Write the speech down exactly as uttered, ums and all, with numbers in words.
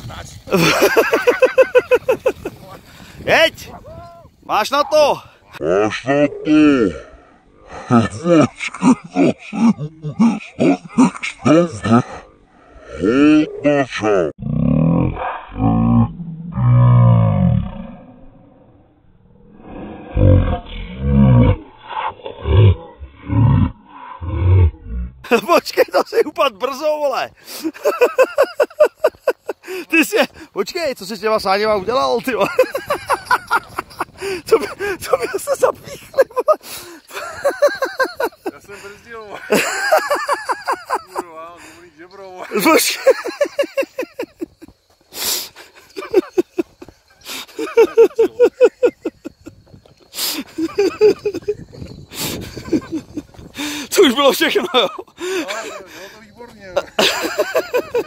Jeď! Máš na to! Máš na to! Počkej, to si upad brzo, vole. Ty si, počkej, co jsi s těma sáněma udělal, ty vole. To by, to by se zapíchli, vole. Já jsem brzdil, vole. Kurva, dobrý žebro, vole. Počkej. To už bylo všechno, jo. No, bylo to výborně, jo.